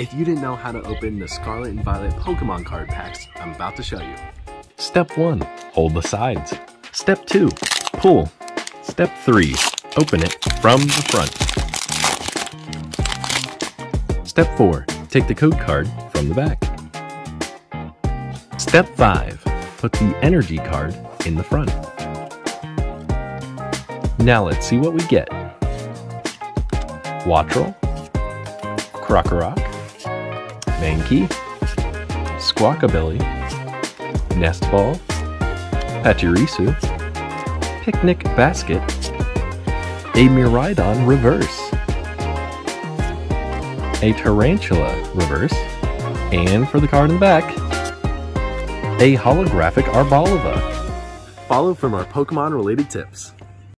If you didn't know how to open the Scarlet and Violet Pokemon card packs, I'm about to show you. Step 1. Hold the sides. Step 2. Pull. Step 3. Open it from the front. Step 4. Take the code card from the back. Step 5. Put the energy card in the front. Now let's see what we get. Wattrel, Krokorok, Mankey, Squawkabilly, Nestball, Pachirisu, Picnic Basket, a Miraidon Reverse, a Tarantula Reverse, and for the card in the back, a holographic Arboliva. Follow for more Pokemon related tips.